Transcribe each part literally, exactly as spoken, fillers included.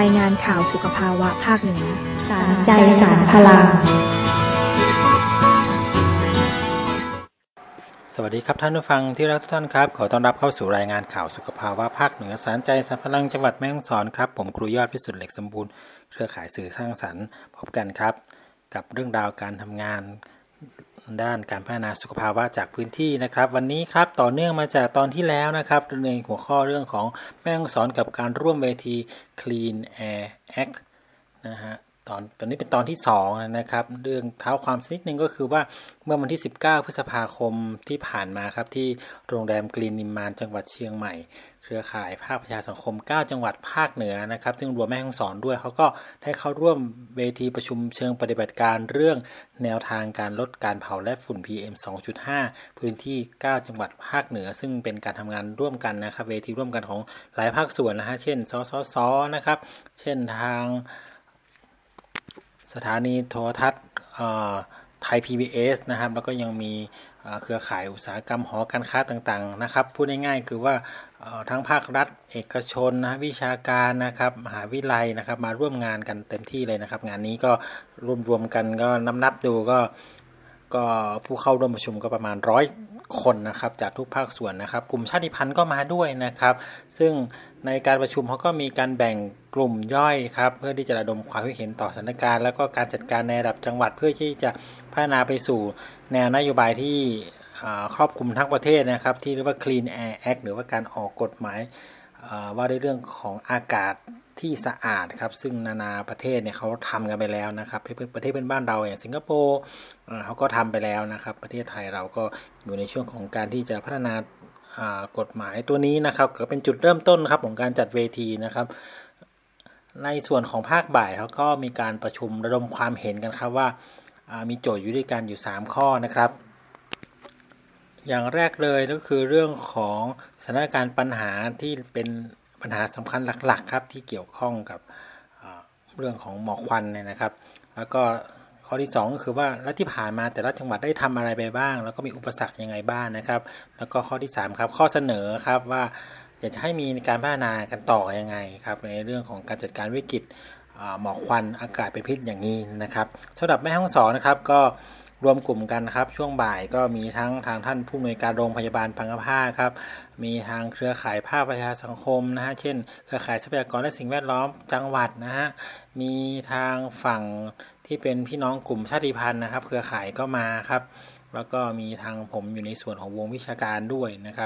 ายงานข่าวสุขภาวะภาคเหนือสารใจสารพลังสวัสดีครับท่านผู้ฟังที่รักทุกท่านครับขอต้อนรับเข้าสู่รายงานข่าวสุขภาวะภาคเหนือสารใจสารพลังจังหวัดแม่ฮ่องสอนครับผมครูยอดพิสุทธิ์เหล็กสมบูรณ์เครือข่ายสื่อสร้างสรรค์พบกันครับกับเรื่องราวการทำงานด้านการพัฒนาสุขภาวะจากพื้นที่นะครับวันนี้ครับต่อเนื่องมาจากตอนที่แล้วนะครับในหัวข้อเรื่องของแม่ฮ่องสอนกับการร่วมเวที Clean Air Act นะฮะตอนตอนนี้เป็นตอนที่สองนะครับเรื่องเท้าความนิดนึงก็คือว่าเมื่อวันที่สิบเก้าพฤษภาคมที่ผ่านมาครับที่โรงแรมกรีนนิมมานจังหวัดเชียงใหม่เครือข่ายภาคประชาสังคมเก้าจังหวัดภาคเหนือนะครับซึ่งรวมแม่ฮ่องสอนด้วยเขาก็ได้เข้าร่วมเวทีประชุมเชิงปฏิบัติการเรื่องแนวทางการลดการเผาและฝุ่น พี เอ็ม สองจุดห้า พื้นที่เก้าจังหวัดภาคเหนือซึ่งเป็นการทำงานร่วมกันนะครับเวทีร่วมกันของหลายภาคส่วนนะฮะเช่นสสสนะครับเช่นทางสถานีโทรทัศน์ไทย พี บี เอส นะครับแล้วก็ยังมีเครือข่ายอุตสาหกรรมหอการค้าต่างๆนะครับพูดง่ายๆคือว่าทั้งภาครัฐเอกชนนะวิชาการนะครับมหาวิทยาลัยนะครับมาร่วมงานกันเต็มที่เลยนะครับงานนี้ก็รวมๆกันก็นับๆดูก็ก็ผู้เข้าร่วมประชุมก็ประมาณร้อยคนนะครับจากทุกภาคส่วนนะครับกลุ่มชาติพันธุ์ก็มาด้วยนะครับซึ่งในการประชุมเขาก็มีการแบ่งกลุ่มย่อยครับเพื่อที่จะระดมความคิดเห็นต่อสถานการณ์แล้วก็การจัดการในระดับจังหวัดเพื่อที่จะพัฒนาไปสู่แนวนโยบายที่ครอบคลุมทั้งประเทศนะครับที่เรียกว่า Clean Air Act หรือว่าการออกกฎหมายว่าในเรื่องของอากาศที่สะอาดครับซึ่งนานาประเทศเนี่ยเขาทำกันไปแล้วนะครับประเทศเพื่อนบ้านเราอย่างสิงคโปร์เขาก็ทำไปแล้วนะครับประเทศไทยเราก็อยู่ในช่วงของการที่จะพัฒนากฎหมายตัวนี้นะครับก็เป็นจุดเริ่มต้นครับของการจัดเวทีนะครับในส่วนของภาคบ่ายเขาก็มีการประชุมระดมความเห็นกันครับว่ามีโจทย์อยู่ด้วยกันอยู่สามข้อนะครับอย่างแรกเลยก็คือเรื่องของสถานการณ์ปัญหาที่เป็นปัญหาสำคัญหลักๆครับที่เกี่ยวข้องกับเรื่องของหมอกควันเนี่ยนะครับแล้วก็ข้อที่สองก็คือว่าแล้วที่ผ่านมาแต่ละจังหวัดได้ทำอะไรไปบ้างแล้วก็มีอุปสรรคยังไงบ้างนะครับแล้วก็ข้อที่สามครับข้อเสนอครับว่าอยากจะให้มีการพัฒนากันต่อยังไงครับในเรื่องของการจัดการวิกฤตหมอกควันอากาศเป็นพิษอย่างนี้นะครับสำหรับแม่ฮ่องสอนนะครับก็รวมกลุ่มกันครับช่วงบ่ายก็มีทั้งทางท่านผู้อำนวยการโรงพยาบาลพังงะผ้าครับมีทางเครือข่ายภาคประชาสังคมนะฮะเช่นเครือข่ายทรัพยากรและสิ่งแวดล้อมจังหวัดนะฮะมีทางฝั่งที่เป็นพี่น้องกลุ่มชาติพันธุ์นะครับเครือข่ายก็มาครับแล้วก็มีทางผมอยู่ในส่วนของวงวิชาการด้วยนะครับ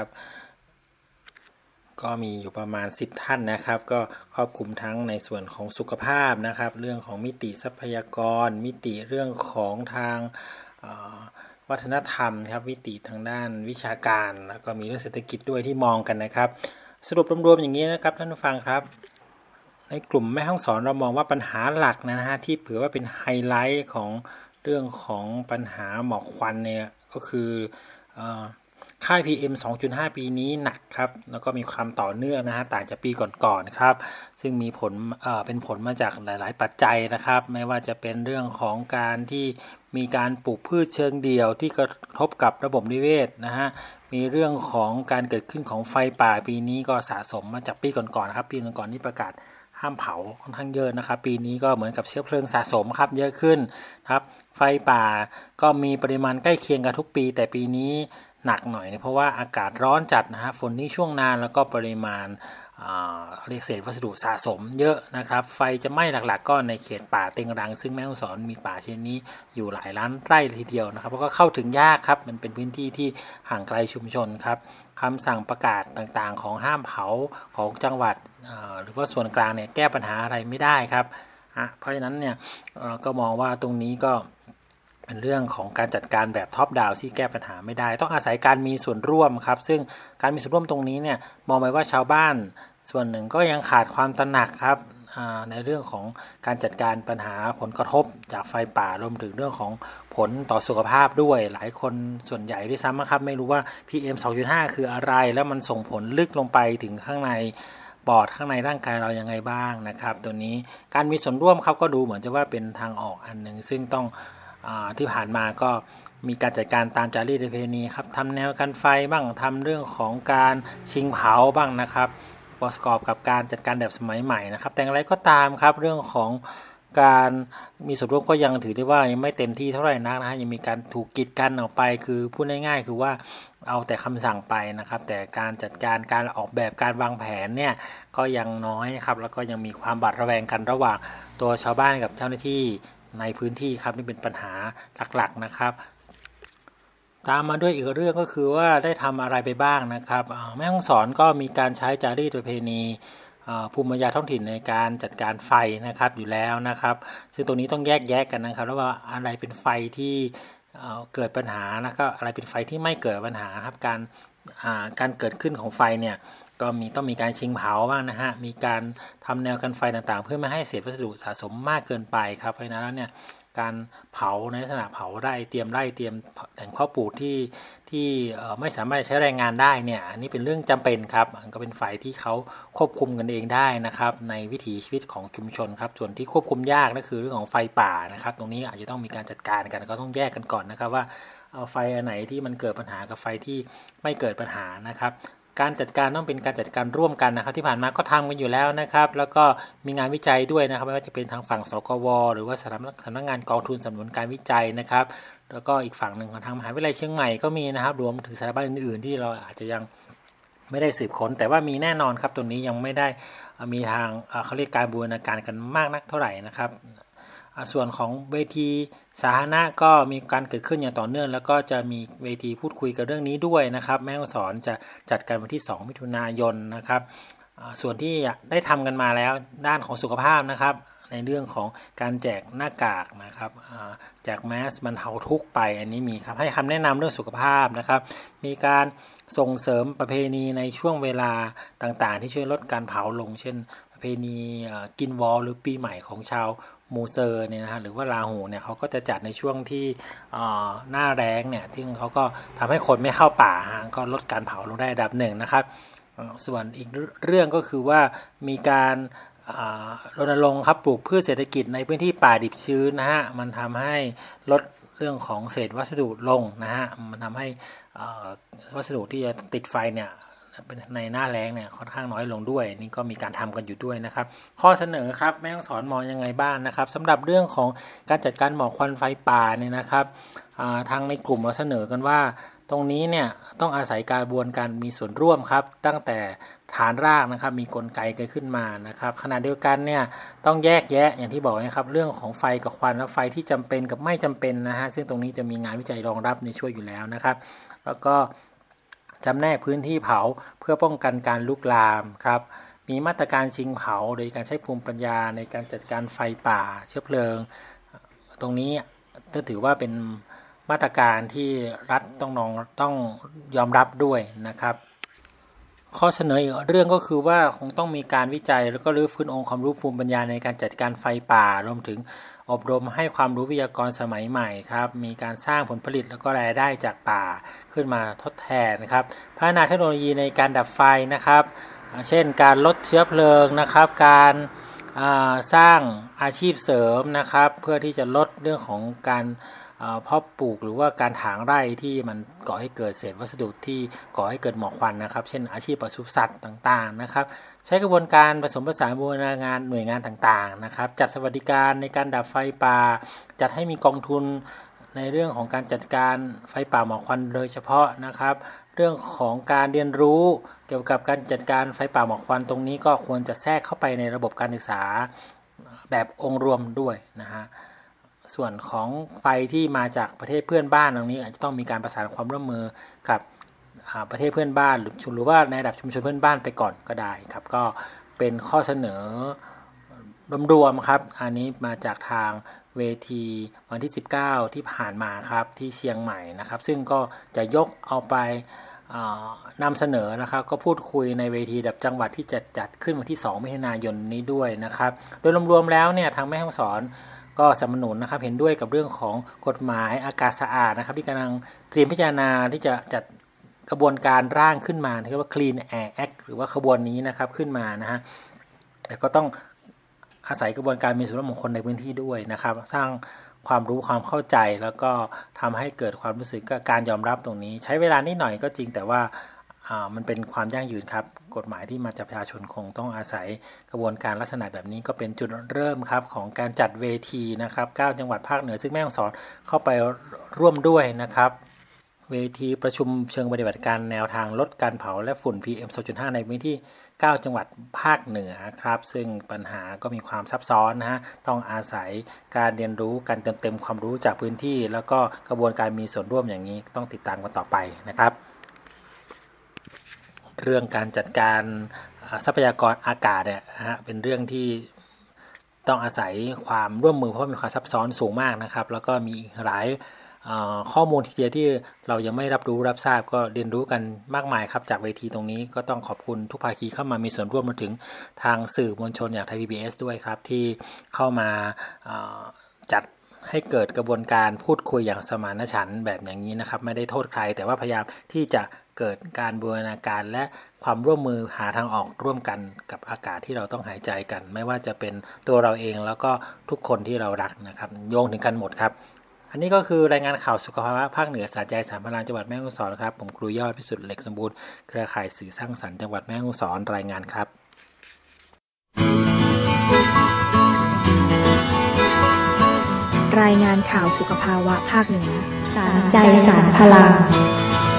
ก็มีอยู่ประมาณสิบท่านนะครับก็ครอบคลุมทั้งในส่วนของสุขภาพนะครับเรื่องของมิติทรัพยากรมิติเรื่องของทางวัฒนธรรมครับมิติทางด้านวิชาการแล้วก็มีเรื่องเศรษฐกิจด้วยที่มองกันนะครับสรุปรวมๆอย่างนี้นะครับท่านผู้ฟังครับในกลุ่มแม่ฮ่องสอนเรามองว่าปัญหาหลักนะฮะที่ถือว่าเป็นไฮไลท์ของเรื่องของปัญหาหมอกควันเนี่ยก็คือค่า พี เอ็ม สองจุดห้า ปีนี้หนักครับแล้วก็มีความต่อเนื่องนะฮะต่างจากปีก่อนๆครับซึ่งมีผลเอ่อเป็นผลมาจากหลายๆปัจจัยนะครับไม่ว่าจะเป็นเรื่องของการที่มีการปลูกพืชเชิงเดี่ยวที่กระทบกับระบบนิเวศนะฮะมีเรื่องของการเกิดขึ้นของไฟป่าปีนี้ก็สะสมมาจากปีก่อนๆครับปีก่อนๆนี่ประกาศห้ามเผาค่อนข้างเยอะนะครับปีนี้ก็เหมือนกับเชื้อเพลิงสะสมครับเยอะขึ้นครับไฟป่าก็มีปริมาณใกล้เคียงกับทุกปีแต่ปีนี้หนักหน่อยเพราะว่าอากาศร้อนจัดนะฮะฝนที่ช่วงนานแล้วก็ปริมาณเรียกเศษวัสดุสะสมเยอะนะครับไฟจะไหม้หลักๆก็ในเขตป่าเต็งรังซึ่งแม่ฮ่องสอนมีป่าเช่นนี้อยู่หลายล้านไร่ทีเดียวนะครับแล้วก็เข้าถึงยากครับมันเป็นพื้นที่ที่ห่างไกลชุมชนครับคำสั่งประกาศต่างๆของห้ามเผาของจังหวัดหรือว่าส่วนกลางเนี่ยแก้ปัญหาอะไรไม่ได้ครับเพราะฉะนั้นเนี่ยก็มองว่าตรงนี้ก็เป็นเรื่องของการจัดการแบบท็อปดาวน์ที่แก้ปัญหาไม่ได้ต้องอาศัยการมีส่วนร่วมครับซึ่งการมีส่วนร่วมตรงนี้เนี่ยมองไปว่าชาวบ้านส่วนหนึ่งก็ยังขาดความตระหนักครับในเรื่องของการจัดการปัญหาผลกระทบจากไฟป่ารวมถึงเรื่องของผลต่อสุขภาพด้วยหลายคนส่วนใหญ่ด้วยซ้ำนะครับไม่รู้ว่า พี เอ็ม สองจุดห้า คืออะไรแล้วมันส่งผลลึกลงไปถึงข้างในปอดข้างในร่างกายเรายังไงบ้างนะครับตัวนี้การมีส่วนร่วมครับก็ดูเหมือนจะว่าเป็นทางออกอันหนึ่งซึ่งต้องที่ผ่านมาก็มีการจัดการตามจารีตประเพณีครับทำแนวกันไฟบ้างทำเรื่องของการชิงเผาบ้างนะครับประกอบกับการจัดการแบบสมัยใหม่นะครับแต่อย่างไรก็ตามครับเรื่องของการมีส่วนร่วมก็ยังถือได้ว่ายังไม่เต็มที่เท่าไหร่นักนะฮะยังมีการถูกกีดกันออกไปคือพูดง่ายๆคือว่าเอาแต่คำสั่งไปนะครับแต่การจัดการการออกแบบการวางแผนเนี่ยก็ยังน้อยนะครับแล้วก็ยังมีความบาดระแวงกันระหว่างตัวชาวบ้านกับเจ้าหน้าที่ในพื้นที่ครับนี่เป็นปัญหาหลักๆนะครับตามมาด้วยอีกเรื่องก็คือว่าได้ทำอะไรไปบ้างนะครับแม่ฮ่องสอนก็มีการใช้จารีตประเพณีภูมิปัญญาท้องถิ่นในการจัดการไฟนะครับอยู่แล้วนะครับซึ่งตรงนี้ต้องแยกแยะกันนะครับแล้วว่าอะไรเป็นไฟที่เกิดปัญหาแล้วก็อะไรเป็นไฟที่ไม่เกิดปัญหาครับการการเกิดขึ้นของไฟเนี่ยก็มีต้องมีการชิงเผาบ้างนะฮะมีการทำแนวกันไฟต่างๆเพื่อไม่ให้เศษวัสดุสะสมมากเกินไปครับเพราะฉะนั้นแล้วเนี่ยการเผาในลักษณะเผาไร่เตรียมไร่เตรียมแต่งเพาะปลูกที่ที่ไม่สามารถใช้แรงงานได้เนี่ยอันนี้เป็นเรื่องจำเป็นครับมันก็เป็นไฟที่เขาควบคุมกันเองได้นะครับในวิถีชีวิตของชุมชนครับส่วนที่ควบคุมยากนั่นคือเรื่องของไฟป่านะครับตรงนี้อาจจะต้องมีการจัดการกันก็ต้องแยกกันก่อนนะครับว่าเอาไฟอันไหนที่มันเกิดปัญหากับไฟที่ไม่เกิดปัญหานะครับการจัดการต้องเป็นการจัดการร่วมกันนะครับที่ผ่านมาก็ทำกันอยู่แล้วนะครับแล้วก็มีงานวิจัยด้วยนะครับไม่ว่าจะเป็นทางฝั่งสกวหรือว่าสำนักสำนักงานกองทุนสนับสนุนการวิจัยนะครับแล้วก็อีกฝั่งหนึ่งของทางมหาวิทยาลัยเชียงใหม่ก็มีนะครับรวมถึงสถาบันอื่นๆที่เราอาจจะยังไม่ได้สืบค้นแต่ว่ามีแน่นอนครับตัวนี้ยังไม่ได้มีทางเขาเรียกการบูรณาการกันมากนักเท่าไหร่นะครับส่วนของเวทีสาธารณะก็มีการเกิดขึ้นอย่างต่อเนื่องแล้วก็จะมีเวทีพูดคุยกับเรื่องนี้ด้วยนะครับแม่ฮ่องสอนจะจัดกันวันที่สองมิถุนายนนะครับส่วนที่ได้ทำกันมาแล้วด้านของสุขภาพนะครับในเรื่องของการแจกหน้ากากนะครับแจกแมสบรรเทาทุกข์ไปอันนี้มีครับให้คำแนะนำเรื่องสุขภาพนะครับมีการส่งเสริมประเพณีในช่วงเวลาต่างๆที่ช่วยลดการเผาลงเช่นประเพณีกินวอลหรือปีใหม่ของชาวมูเซอร์เนี่ยนะฮะหรือว่าลาหูเนี่ยเขาก็จะจัดในช่วงที่หน้าแล้งเนี่ยที่เขาก็ทำให้คนไม่เข้าป่าก็ลดการเผาลงได้ระดับหนึ่งนะครับส่วนอีกเรื่องก็คือว่ามีการรณรงค์ครับปลูกพืชเศรษฐกิจในพื้นที่ป่าดิบชื้นนะฮะมันทำให้ลดเรื่องของเศษวัสดุลงนะฮะมันทำให้วัสดุที่จะติดไฟเนี่ยในหน้าแล้งเนี่ยค่อนข้างน้อยลงด้วยนี่ก็มีการทำกันอยู่ด้วยนะครับข้อเสนอครับแม่ฮ่องสอนมองยังไงบ้างนะครับสำหรับเรื่องของการจัดการหมอกควันไฟป่าเนี่ยนะครับทางในกลุ่มเราเสนอกันว่าตรงนี้เนี่ยต้องอาศัยการบวนการมีส่วนร่วมครับตั้งแต่ฐานรากนะครับมีกลไกเกิดขึ้นมานะครับขณะเดียวกันเนี่ยต้องแยกแยะอย่างที่บอกนะครับเรื่องของไฟกับควันและไฟที่จำเป็นกับไม่จำเป็นนะฮะซึ่งตรงนี้จะมีงานวิจัยรองรับในช่วยอยู่แล้วนะครับแล้วก็จำแนกพื้นที่เผาเพื่อป้องกันการลุกลามครับมีมาตรการชิงเผาโดยการใช้ภูมิปัญญาในการจัดการไฟป่าเชื้อเพลิงตรงนี้ก็ถือว่าเป็นมาตรการที่รัฐต้องนองต้องยอมรับด้วยนะครับข้อเสนออีกเรื่องก็คือว่าคงต้องมีการวิจัยแล้วก็รื้อฟื้นองค์ความรู้ภูมิปัญญาในการจัดการไฟป่ารวมถึงอบรมให้ความรู้วิทยากรสมัยใหม่ครับมีการสร้างผลผลิตแล้วก็รายได้จากป่าขึ้นมาทดแทนนะครับพัฒนาเทคโนโลยีในการดับไฟนะครับเช่นการลดเชื้อเพลิงนะครับการสร้างอาชีพเสริมนะครับเพื่อที่จะลดเรื่องของการเพาะปลูกหรือว่าการถางไร่ที่มันก่อให้เกิดเศษวัสดุที่ก่อให้เกิดหมอกควันนะครับเช่นอาชีพปศุสัตว์ต่างๆนะครับใช้กระบวนการผสมผสานบูรณาการหน่วยงานต่างๆนะครับจัดสวัสดิการในการดับไฟป่าจัดให้มีกองทุนในเรื่องของการจัดการไฟป่าหมอกควันโดยเฉพาะนะครับเรื่องของการเรียนรู้เกี่ยวกับการจัดการไฟป่าหมอกควันตรงนี้ก็ควรจะแทรกเข้าไปในระบบการศึกษาแบบองค์รวมด้วยนะฮะส่วนของไฟที่มาจากประเทศเพื่อนบ้านตรงนี้อาจจะต้องมีการประสานความร่วมมือกับประเทศเพื่อนบ้านหรือหรือว่าในระดับชุมชนเพื่อนบ้านไปก่อนก็ได้ครับก็เป็นข้อเสนอรวมๆครับอันนี้มาจากทางเวทีวันที่สิบเก้าที่ผ่านมาครับที่เชียงใหม่นะครับซึ่งก็จะยกเอาไปนำเสนอนะครับก็พูดคุยในเวทีระดับจังหวัดที่จะจัดขึ้นวันที่สองมิถุนายนนี้ด้วยนะครับโดยรวมๆแล้วเนี่ยทางแม่ฮ่องสอนก็สนับสนุนนะครับเห็นด้วยกับเรื่องของกฎหมายอากาศสะอาดนะครับที่กำลังเตรียมพิจารณาที่จะจัดกระบวนการร่างขึ้นมาที่เรียกว่า Clean Air Act หรือว่าขบวนนี้นะครับขึ้นมานะฮะแต่ก็ต้องอาศัยกระบวนการมีส่วนร่วมของคนในพื้นที่ด้วยนะครับสร้างความรู้ความเข้าใจแล้วก็ทำให้เกิดความรู้สึกการยอมรับตรงนี้ใช้เวลานิดหน่อยก็จริงแต่ว่ามันเป็นความยั่งยืนครับกฎหมายที่มาจากประชาชนคงต้องอาศัยกระบวนการลักษณะแบบนี้ก็เป็นจุดเริ่มครับของการจัดเวทีนะครับเก้าจังหวัดภาคเหนือซึ่งแม่ฮ่องสอนเข้าไปร่วมด้วยนะครับเวทีประชุมเชิงปฏิบัติการแนวทางลดการเผาและฝุ่น พี เอ็ม สองจุดห้า ในพื้นที่เก้าจังหวัดภาคเหนือครับซึ่งปัญหาก็มีความซับซ้อนนะฮะต้องอาศัยการเรียนรู้การเติมเต็มความรู้จากพื้นที่แล้วก็กระบวนการมีส่วนร่วมอย่างนี้ต้องติดตามกันต่อไปนะครับเรื่องการจัดการทรัพยากรอากาศเนี่ยฮะเป็นเรื่องที่ต้องอาศัยความร่วมมือเพราะมีความซับซ้อนสูงมากนะครับแล้วก็มีหลายข้อมูลทีเดียวที่เรายังไม่รับรู้รับทราบก็เรียนรู้กันมากมายครับจากเวทีตรงนี้ก็ต้องขอบคุณทุกภาคีเข้ามามีส่วนร่วมมาถึงทางสื่อมวลชนอย่างไทย พี บี เอส ด้วยครับที่เข้ามาจัดให้เกิดกระบวนการพูดคุยอย่างสมานฉันท์แบบอย่างนี้นะครับไม่ได้โทษใครแต่ว่าพยายามที่จะเกิดการบูรณาการและความร่วมมือหาทางออกร่วมกันกับอากาศที่เราต้องหายใจกันไม่ว่าจะเป็นตัวเราเองแล้วก็ทุกคนที่เรารักนะครับโยงถึงกันหมดครับอันนี้ก็คือรายงานข่าวสุขภาวะภาคเหนือสาใจสามพลังจังหวัดแม่ฮ่องสอนครับผมครูยอดพิสุทธิ์เหล็กสมบูรณ์เครือข่ายสื่อสร้างสรรค์จังหวัดแม่ฮ่องสอนรายงานครับรายงานข่าวสุขภาวะภาคเหนือสารใจสารพลัง